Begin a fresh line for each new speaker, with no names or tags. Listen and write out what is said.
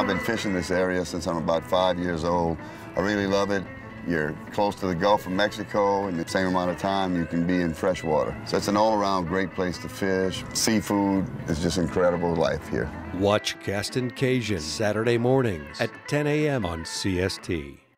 I've been fishing this area since I'm about 5 years old. I really love it. You're close to the Gulf of Mexico, and the same amount of time you can be in freshwater. So it's an all-around great place to fish. Seafood is just incredible life here.
Watch Castin Cajun Saturday mornings at 10 a.m. on CST.